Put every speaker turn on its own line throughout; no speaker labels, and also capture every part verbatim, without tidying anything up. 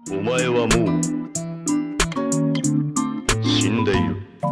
お前はもう死んでいる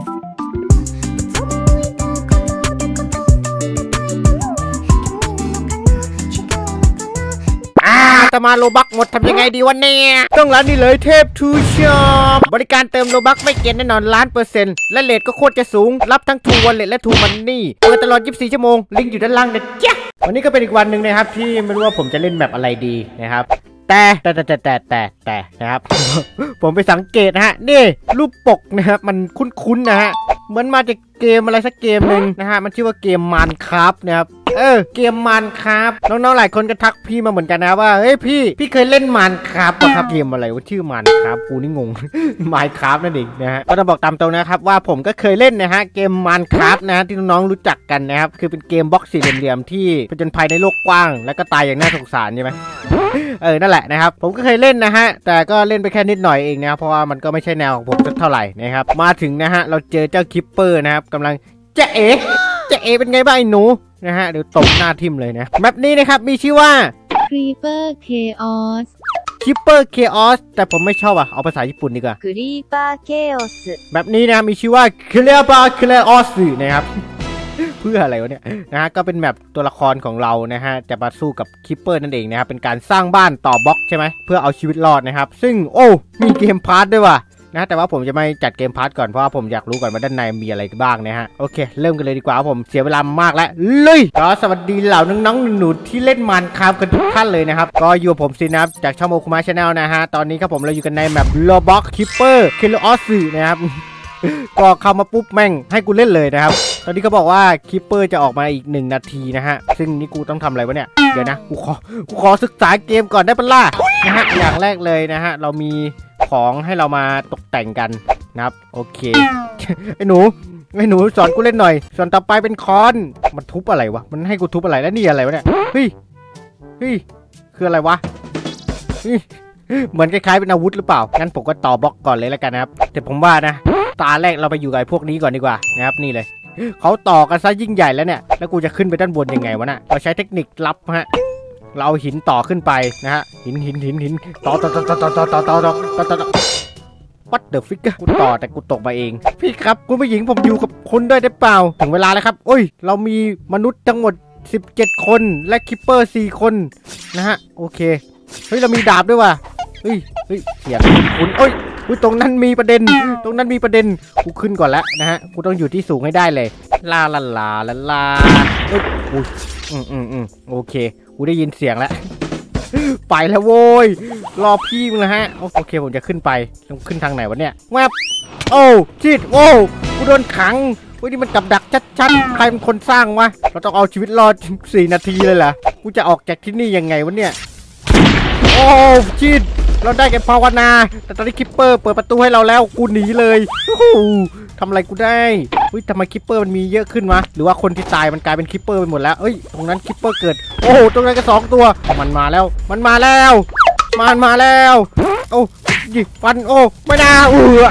จะมาโลบักหมดทำยังไงดีวันนี้ต้องร้านนี้เลยเทพทูช็อปบริการเติมโลบักไม่เกินแน่นอนล้านเปอร์เซ็นต์และเรทก็โคตรจะสูงรับทั้งทูวอลเล็ตและทูมันนี่เปิดตลอดยี่สิบสี่ชั่วโมงลิงก์อยู่ด้านล่างนะจ๊ะวันนี้ก็เป็นอีกวันหนึ่งนะครับที่ไม่รู้ว่าผมจะเล่นแบบอะไรดีนะครับแต่แต่แต่แต่แต่แต่แต่นะครับ ผมไปสังเกตนะฮะนี่รูปปกนะครับมันคุ้นๆนะฮะเหมือนมาจากเกมอะไรสักเกมหนึ่งนะฮะมันชื่อว่าเกมมายน์คราฟต์นะครับเออเกมมายน์คราฟต์น้องๆหลายคนก็ทักพี่มาเหมือนกันนะว่าเฮ้ยพี่พี่เคยเล่นมายน์คราฟต์ป่ะครับเกมอะไรว่าชื่อมายน์คราฟต์กูนี่งง มายน์คราฟต์นั่นเองนะฮะก็ต้องบอกตามตรงนะครับว่าผมก็เคยเล่นนะฮะเกมมายน์คราฟต์นะที่น้องๆรู้จักกันนะครับคือเป็นเกมบล็อกสี่เหลี่ยมๆที่ผจญภัยในโลกกว้างแล้วก็ตายอย่างน่าสงสารใช่ไหม เออนั่นแหละนะครับผมก็เคยเล่นนะฮะแต่ก็เล่นไปแค่นิดหน่อยเองนะเพราะว่ามันก็ไม่ใช่แนวของผมสักเท่าไหร่นะครับมาถึงนะฮะเราเจอเจ้าคิปเปอร์นะครับกำลังจะเอ๋จะเอ๋เป็นไงบ้างไอ้หนูนะฮะเดี๋ยวตบหน้าทิ่มเลยนะแมปนี้นะครับมีชื่อว่า
Creeper Chaos
Creeper Chaos แต่ผมไม่ชอบอ่ะเอาภาษาญี่ปุ่นดีกว่า
Creeper Chaos
แบบนี้นะมีชื่อว่า Creeper Chaos นะครับ เพื่ออะไรวะเนี่ยนะฮะก็เป็นแบบตัวละครของเรานะฮะจะมาสู้กับคิปเปอร์นั่นเองนะครับเป็นการสร้างบ้านต่อบล็อกใช่ไหมเพื่อเอาชีวิตรอดนะครับซึ่งโอ้มีเกมพาร์ทด้วยว่ะนะแต่ว่าผมจะไม่จัดเกมพาร์ทก่อนเพราะว่าผมอยากรู้ก่อนว่าด้านในมีอะไรบ้างนะฮะโอเคเริ่มกันเลยดีกว่าผมเสียเวลามากแล้วเลยก็สวัสดีเหล่าน้องๆหนูๆที่เล่นมันคราฟกันทุกท่านเลยนะครับก็อยู่ผมซินะครับจากช่องโมคุมะชาแนลนะฮะตอนนี้ครับผมเราอยู่กันในแมปโลบ็อกคิปเปอร์คิลออสนะครับ ก็เข้ามาปุ๊บแม่งให้กูเล่นเลยนะครับตอนนี้เขาบอกว่าคิปเปอร์จะออกมาอีกหนึ่งนาทีนะฮะซึ่งนี่กูต้องทำอะไรวะเนี่ยเดี๋ยวนะกูขอกูขอศึกษาเกมก่อนได้ปะล่ะนะฮะอย่างแรกเลยนะฮะเรามีของให้เรามาตกแต่งกันนะครับโอเค ไอ้หนูไอ้หนูสอนกูเล่นหน่อยส่วนต่อไปเป็นคอนมันทุบอะไรวะมันให้กูทุบอะไรแล้วนี่อะไรวะเนี่ยเฮ้ยเฮ้ยคืออะไรวะเหมือนคล้ายๆเป็นอาวุธหรือเปล่างั้นผมก็ต่อบล็อกก่อนเลยแล้วกันนะครับแต่ผมว่านะตาแรกเราไปอยู่กับพวกนี้ก่อนดีกว่านะครับนี่เลยเขาต่อกันซะยิ่งใหญ่แล้วเนี่ยแล้วกูจะขึ้นไปด้านบนยังไงวะน่ะเราใช้เทคนิคลับฮะเราเอาหินต่อขึ้นไปนะฮะหินหินหินหินต่อต่อต่อต่อต่อต่อต่อต่อต่อต่อต่อวัดเดอะฟิกเกอร์กูต่อแต่กูตกมาเองพี่ครับคุณผู้หญิงผมอยู่กับคุณด้วยได้เปล่าถึงเวลาแล้วครับโอ้ยเรามีมนุษย์ทั้งหมดสิบเจ็ดคนและคิปเปอร์สี่คนนะฮะโอเคเฮ้ยเรามีดาบด้วยว่ะเฮ้ยเฮ้ยเสียงคุณเอ้ยอุ้ยตรงนั้นมีประเด็นตรงนั้นมีประเด็นกูขึ้นก่อนแล้วนะฮะกูต้องอยู่ที่สูงให้ได้เลยลาลาลาลาลาเอ้ยอุ้ยอืมอืมอืมโอเคกูได้ยินเสียงแล้ว ไปแล้วโว้ยรอพี่มึงนะฮะโอเคผมจะขึ้นไปต้องขึ้นทางไหนวะเนี่ยแวบโอ้ชิดโว้กูโดนขังเฮ้ยนี่มันกับดักชัดๆใครเป็นคนสร้างวะเราต้องเอาชีวิตรอดสี่นาทีเลยเหรอกูจะออกจากที่นี่ยังไงวะเนี่ยโอ้ชิดเราได้แค่ภาวนาแต่ตอนนี้คิปเปอร์เปิดประตูให้เราแล้วกูหนีเลยโอ้โหทำอะไรกูได้เฮ้ยทำไมคิปเปอร์มันมีเยอะขึ้นวะหรือว่าคนที่ตายมันกลายเป็นคิปเปอร์ไปหมดแล้วเอ้ยตรงนั้นคิปเปอร์เกิดโอ้โหตรงนั้นก็สองตัวมันมาแล้วมันมาแล้วมันมาแล้วโอ้ยิงฟันโอ้ไม่น่าเออ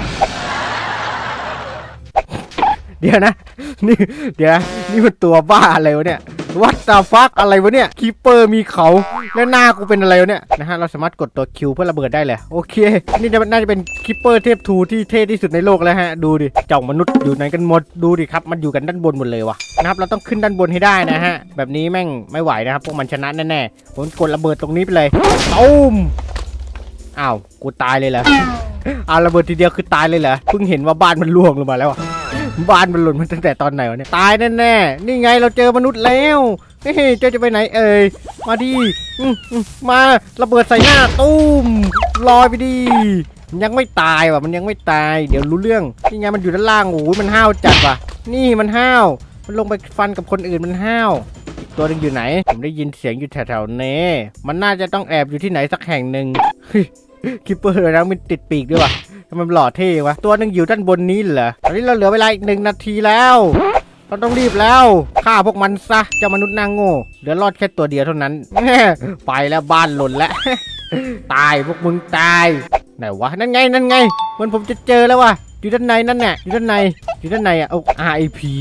เดี๋ยวนะนี่เดี๋ยวนะนี่มันตัวบ้าอะไรวะเนี่ยวัดตาฟักอะไรวะเนี่ยคิปเปอร์มีเขาแล้วหน้ากูเป็นอะไรวะเนี่ยนะฮะเราสามารถกดตัวคิวเพื่อระเบิดได้เลยโอเคนี่จะน่าจะเป็นคิปเปอร์เทพทูที่เท่ที่สุดในโลกแล้วฮะดูดิเจ้ามนุษย์อยู่ไหนกันหมดดูดิครับมันอยู่กันด้านบนหมดเลยวะนะครับเราต้องขึ้นด้านบนให้ได้นะฮะแบบนี้แม่งไม่ไหวนะครับพวกมันชนะแน่ๆผมกดระเบิดตรงนี้ไปเลยตุ้มอ้าวกูตายเลยเหรอเอาระเบิดทีเดียวคือตายเลยเหรอเพิ่งเห็นว่าบ้านมันล่วงลงมาแล้วบ้านมันหล่นมาตั้งแต่ตอนไหนวะเนี่ยตายแน่ๆนี่ไงเราเจอมนุษย์แล้วเฮ้ยเจ้าจะไปไหนเอ่ยมาดิมาระเบิดใส่หน้าตุ้มลอยไปดิยังไม่ตายว่ะมันยังไม่ตายเดี๋ยวรู้เรื่องนี่ไงมันอยู่ด้านล่างโอ้ยมันห้าวจัดว่ะนี่มันห้าวมันลงไปฟันกับคนอื่นมันห้าวอีกตัวนึงอยู่ไหนผมได้ยินเสียงอยู่แถวๆนี้มันน่าจะต้องแอบอยู่ที่ไหนสักแห่งหนึ่งคิปเปอร์เลยนะมันติดปีกด้วยว่ะทำไมมันหล่อเท่วะตัวนึงอยู่ด้านบนนี้เหรอตอนนี้เราเหลือเวลาอีกหนึ่งนาทีแล้วเราต้องรีบแล้วฆ่าพวกมันซะเจ้ามนุษย์นางโง่เหลือรอดแค่ตัวเดียวเท่านั้นไปแล้วบ้านหล่นแล้ว ตายพวกมึงตายไหนวะนั่นไงนั่นไงมันผมจะเจอแล้วว่ะอยู่ด้านในนั่นแหละอยู่ด้านในอยู่ด้านในอ่ะเอา อาร์ ไอ พี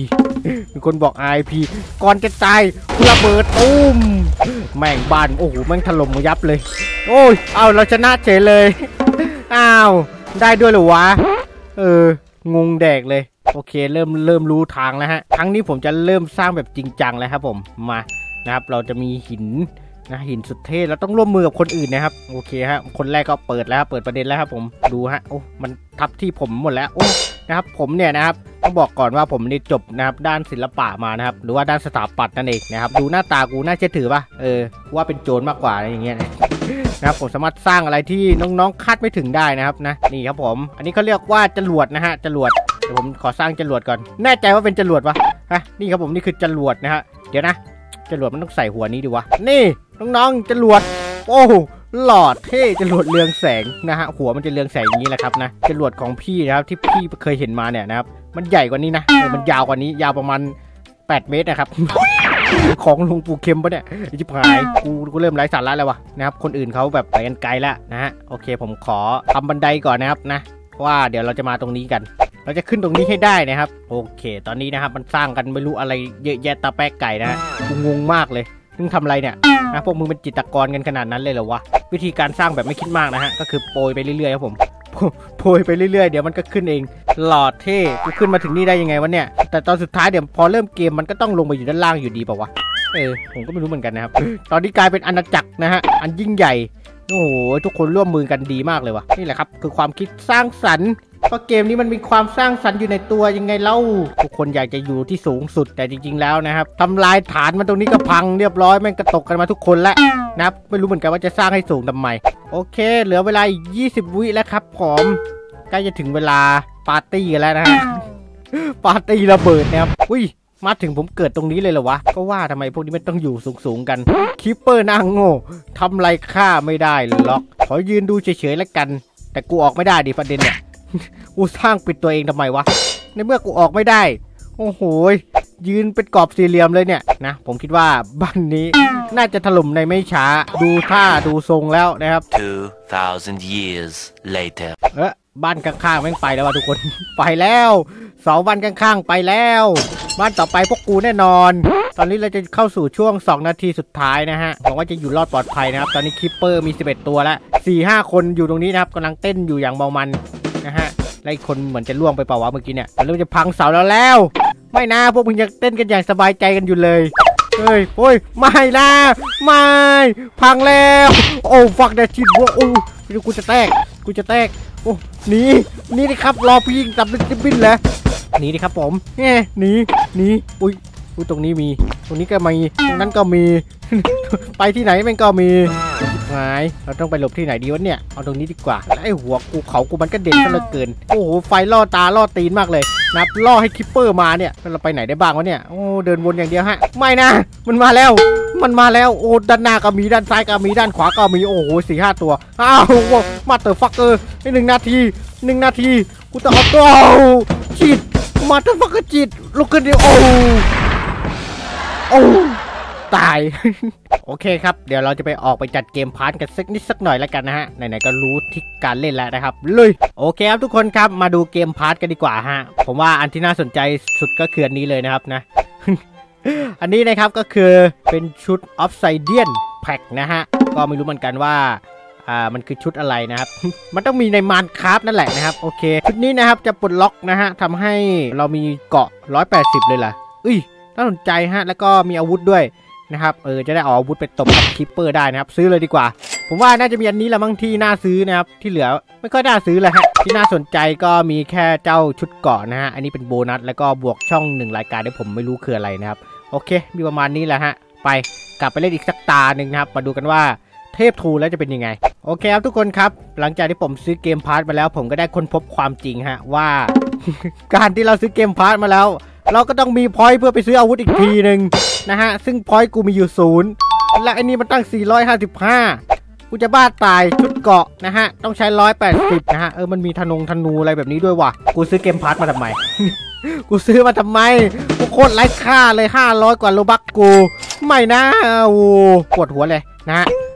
มีคนบอก อาร์ ไอ พี ก่อนจะตายระเบิดตุ้มแม่งบ้านโอ้โหแม่งถล่มยับเลยโอ้ยเอาเราชนะเฉยเลยอ้าวได้ด้วยเหรอวะเอองงแดกเลยโอเคเริ่มเริ่มรู้ทางแล้วฮะครั้งนี้ผมจะเริ่มสร้างแบบจริงจังแล้วครับผมมานะครับเราจะมีหินนะหินสุดเท่เราต้องร่วมมือกับคนอื่นนะครับโอเคฮะคนแรกก็เปิดแล้วเปิดประเด็นแล้วครับผมดูฮะโอ้มันทับที่ผมหมดแล้วโอ้นะครับผมเนี่ยนะครับต้องบอกก่อนว่าผมนี่จบนะครับด้านศิลปะมานะครับหรือว่าด้านสถาปัตย์นั่นเองนะครับดูหน้าตากูน่าเชื่อถือป่ะเออว่าเป็นโจรมากกว่าอะไรอย่างเงี้ยนะครับผมสามารถสร้างอะไรที่น้องๆคาดไม่ถึงได้นะครับนะนี่ครับผมอันนี้เขาเรียกว่าจรวดนะฮะจรวดเดี๋ยวผมขอสร้างจรวดก่อนแน่ใจว่าเป็นจรวดปะฮะนี่ครับผมนี่คือจรวดนะฮะเดี๋ยวนะจรวดมันต้องใส่หัวนี้ดิวะนี่น้องๆจรวดโอ้หลอดเท่จรวดเรืองแสงนะฮะหัวมันจะเรืองแสงอย่างนี้แหละครับนะจรวดของพี่นะครับที่พี่เคยเห็นมาเนี่ยนะครับมันใหญ่กว่านี้นะมันยาวกว่านี้ยาวประมาณแปดเมตรนะครับ ของลุงปู่เข็มปะเนี่ยจิบหายกูกูเริ่มไร้สาระแล้ววะนะครับคนอื่นเขาแบบไปกันไกลแล้วนะฮะโอเคผมขอทำบันไดก่อนนะครับนะเพราะว่าเดี๋ยวเราจะมาตรงนี้กันเราจะขึ้นตรงนี้ให้ได้นะครับโอเคตอนนี้นะครับมันสร้างกันไม่รู้อะไรเยอะแยะตาแป๊กไก่นะฮะกูงงมากเลยมึงทำอะไรเนี่ยนะพวกมึงเป็นจิตรกรกันขนาดนั้นเลยเหรอวะวิธีการสร้างแบบไม่คิดมากนะฮะก็คือโปรยไปเรื่อยๆครับผมโปรยไปเรื่อยๆเดี๋ยวมันก็ขึ้นเองหลอดเท่กูขึ้นมาถึงนี่ได้ยังไงวะเนี่ยแต่ตอนสุดท้ายเดี๋ยวพอเริ่มเกมมันก็ต้องลงไปอยู่ด้านล่างอยู่ดีเปล่าวะเออผมก็ไม่รู้เหมือนกันนะครับตอนนี้กลายเป็นอาณาจักรนะฮะอันยิ่งใหญ่โอ้โหทุกคนร่วมมือกันดีมากเลยวะนี่แหละครับคือความคิดสร้างสรรค์เพราะเกมนี้มันมีความสร้างสรรค์อยู่ในตัวยังไงเล่าทุกคนอยากจะอยู่ที่สูงสุดแต่จริงๆแล้วนะครับทำลายฐานมันตรงนี้ก็พังเรียบร้อยแม่งกระตกกันมาทุกคนแล้วนะครับไม่รู้เหมือนกันว่าจะสร้างให้สูงทำไมโอเคเหลือเวลาอีกยี่สิบวิแล้วครับผมใกล้จะถึงเวลาปาร์ตี้กันแล้วนะฮะ ปาร์ตี้ระเบิดนะครับอุ้ยมาถึงผมเกิดตรงนี้เลยเหรอวะก็ว่าทำไมพวกนี้มันต้องอยู่สูงๆกันคิปเปอร์นางโง่ทำไรค่าไม่ได้หรอกขอยืนดูเฉยๆแล้วกันแต่กูออกไม่ได้ดิประเด็นเนี่ย กูสร้างปิดตัวเองทำไมวะในเมื่อกูออกไม่ได้โอ้โหยืนเป็นกรอบสี่เหลี่ยมเลยเนี่ยนะผมคิดว่าบ้านนี้น่าจะถล่มในไม่ช้าดูท่าดูทรงแล้วนะครับ
two thousand years later
เออบ้านข้างๆแม่งไปแล้วว่ะทุกคน ไปแล้วสองบ้านข้างๆไปแล้วบ้านต่อไปพวกกูแน่นอนตอนนี้เราจะเข้าสู่ช่วงสองนาทีสุดท้ายนะฮะหวังว่าจะอยู่รอดปลอดภัยนะครับตอนนี้คิปเปอร์มีสิบเอ็ดตัวแล้ว สี่ห้า คนอยู่ตรงนี้นะครับกำลังเต้นอยู่อย่างเมามันนะฮะและอีกคนเหมือนจะล่วงไปเปล่าวะเมื่อกี้เนี่ยมันเริ่มจะพังเสาแล้วแล้วไม่นะพวกมึงยังเต้นกันอย่างสบายใจกันอยู่เลยเฮ้ยโอ้ยไม่นะไม่พังแล้วโอ้ฟักเดชิดวัวโอ้กูจะแตกกูจะแตกโอ้หนีหนีดิครับรอพี่ยิงจับจะบินแล้วหนีดิครับผมเนี่ยหนีหนีอุ้ยอุ้ยตรงนี้มีตรงนี้ก็มีตรงนั้นก็มี ไปที่ไหนมันก็มีหายเราต้องไปหลบที่ไหนดีวะเนี่ยเอาตรงนี้ดีกว่าไอ้หัวกูเขากูมันก็เด่นซะเหลือเกินโอ้โหไฟล่อตาล่อตีนมากเลยนับล่อให้คิปเปอร์มาเนี่ยเราไปไหนได้บ้างวะเนี่ยโอ้เดินวนอย่างเดียวฮะไม่นะมันมาแล้วมันมาแล้วโอ้ด้านหน้าก็มีด้านซ้ายก็มีด้านขวาก็มีโอ้โหสี่ห้าตัวอ้าวมาเตอร์ฟักเกอร์ในหนึ่งนาทีหนึ่งนาทีกูจะเอาตัวจีดมาเตอร์ฟักเกอร์จีดลุกขึ้นดิโอ้โอ้ตาย โอเคครับเดี๋ยวเราจะไปออกไปจัดเกมพาร์ทกันสักนิดสักหน่อยแล้วกันนะฮะไหนๆก็รู้ทิศการเล่นแล้วนะครับเลยโอเคครับทุกคนครับมาดูเกมพาร์ทกันดีกว่าฮะผมว่าอันที่น่าสนใจสุดก็คืออันนี้เลยนะครับนะ อันนี้นะครับก็คือเป็นชุด Obsidian Pack นะฮะก็ไม่รู้เหมือนกันว่าอ่ามันคือชุดอะไรนะครับ มันต้องมีใน Minecraft นั่นแหละนะครับโอเคชุดนี้นะครับจะปลดล็อกนะฮะทำให้เรามีเกาะหนึ่งร้อยแปดสิบเลยล่ะอุ้ยน่าสนใจฮะแล้วก็มีอาวุธด้วยนะครับเออจะได้เอาอาวุธไปตบกับคิปเปอร์ได้นะครับซื้อเลยดีกว่าผมว่าน่าจะมีอันนี้แหละบางที่น่าซื้อนะครับที่เหลือไม่ค่อยน่าซื้อเลยฮะที่น่าสนใจก็มีแค่เจ้าชุดเกาะนะฮะอันนี้เป็นโบนัสแล้วก็บวกช่องหนึ่งรายการที่ผมไม่รู้คืออะไรนะครับโอเคมีประมาณนี้แหละฮะไปกลับไปเล่นอีกสักตาหนึ่งนะครับมาดูกันว่าเทพทูแล้วจะเป็นยังไงโอเคครับทุกคนครับหลังจากที่ผมซื้อเกมพาร์ทมาแล้วผมก็ได้ค้นพบความจริงฮะว่า การที่เราซื้อเกมพาร์ทมาแล้วเราก็ต้องมีพอยต์เพื่อไปซื้ออาวุธอีกทีหนึ่งนะฮะซึ่งพอยต์กูมีอยู่ศูนย์และอันนี้มันตั้งสี่ร้อยห้าสิบห้ากูจะบ้าตายชุดเกาะนะฮะต้องใช้หนึ่งร้อยแปดสิบนะฮะเออมันมีธนงธนูอะไรแบบนี้ด้วยว่ะกูซื้อเกมพาร์ทมาทำไม กูซื้อมาทำไมกูโคตรไร้ค่าเลยห้าร้อยกว่าโลบัคกูไม่นะโอ้ปวดหัวเลยนะฮะ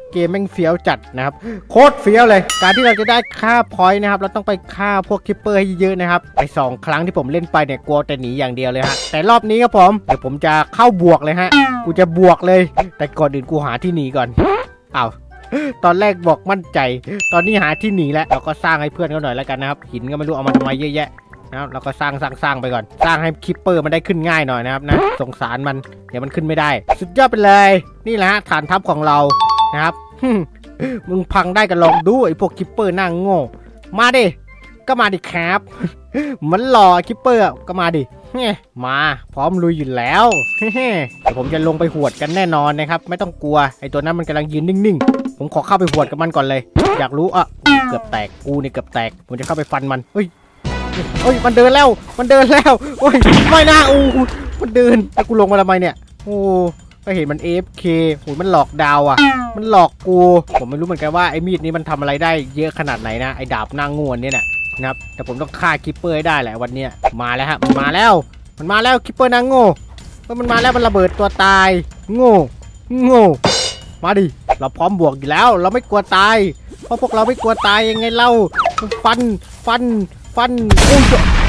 เกมแม่งเฟี้ยวจัดนะครับโคตรเฟี้ยวเลยการที่เราจะได้ค่าพอยต์นะครับเราต้องไปฆ่าพวกคิปเปอร์ให้เยอะนะครับไอ้สองครั้งที่ผมเล่นไปเนี่ยกลัวแต่หนีอย่างเดียวเลยฮะแต่รอบนี้ครับผมเดี๋ยวผมจะเข้าบวกเลยฮะกูจะบวกเลยแต่ก่อนอื่นกูหาที่หนีก่อนอ้าวตอนแรกบอกมั่นใจตอนนี้หาที่หนีแล้วเราก็สร้างให้เพื่อนเขาหน่อยแล้วกันนะครับหินก็ไม่รู้เอามาทำไมเยอะแยะนะครับเราก็สร้างสร้างสร้างไปก่อนสร้างให้คิปเปอร์มันได้ขึ้นง่ายหน่อยนะครับนะสงสารมันเดี๋ยวมันขึ้นไม่ได้สุดยอดไปเลยนี่แหละฮะฐานทัพของเรานะครับมึงพังได้กันลองดูไอ้พวกคิปเปอร์นั่งโง่มาดิก็มาดิครับมันหล่อคิปเปอร์ก็มาดิมาพร้อมลุยอยู่แล้วเดี๋ยวผมจะลงไปหวดกันแน่นอนนะครับไม่ต้องกลัวไอ้ตัวนั้นมันกำลังยืนนิ่งๆผมขอเข้าไปหวดกับมันก่อนเลยอยากรู้อ่ะเกือบแตกกูนี่เกือบแตกผมจะเข้าไปฟันมันเฮ้ยเฮ้ยมันเดินแล้วมันเดินแล้วโอ้ยไม่น่าอู้มันเดินแต่กูลงมาทำไมเนี่ยโอ้ก็เห็นมัน เอ เอฟ เค โอ้ยมันหลอกดาวอ่ะมันหลอกกูผมไม่รู้เหมือนกันว่าไอ้มีดนี้มันทำอะไรได้เยอะขนาดไหนนะไอ้ดาบนางง่วนเนี่ยนะครับแต่ผมต้องฆ่าคิปเปอร์ให้ได้แหละวันเนี้ยมาแล้วฮะมันมาแล้วมันมาแล้วคิปเปอร์นางโง่มันมาแล้วมันระเบิดตัวตายโง่โง่มาดิเราพร้อมบวกอยู่แล้วเราไม่กลัวตายเพราะพวกเราไม่กลัวตายยังไงเล่าฟันฟันฟันอุ้ย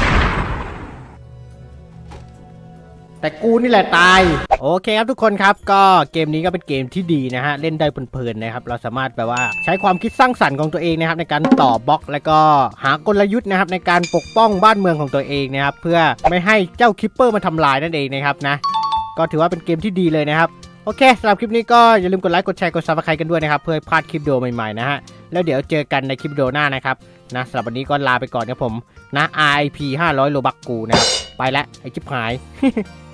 แต่กูนี่แหละตายโอเคครับทุกคนครับก็เกมนี้ก็เป็นเกมที่ดีนะฮะเล่นได้เพลินๆนะครับเราสามารถแบบว่าใช้ความคิดสร้างสรรค์ของตัวเองนะครับในการต่อบล็อกแล้วก็หากลยุทธ์นะครับในการปกป้องบ้านเมืองของตัวเองนะครับเพื่อไม่ให้เจ้าคิปเปอร์มาทำลายนั่นเองนะครับนะก็ถือว่าเป็นเกมที่ดีเลยนะครับโอเคสำหรับคลิปนี้ก็อย่าลืมกดไลค์กดแชร์กดซับสไครต์กันด้วยนะครับเพื่อพลาดคลิปวิดีโอใหม่ๆนะฮะแล้วเดี๋ยวเจอกันในคลิปวิดีโอหน้านะครับนะสำหรับวันนี้ก็ลาไปก่อนนะผมนะ อาร์ ไอ พี ห้าร้อยโลบักกูนะครับไปแล้วไอ้ชิบหาย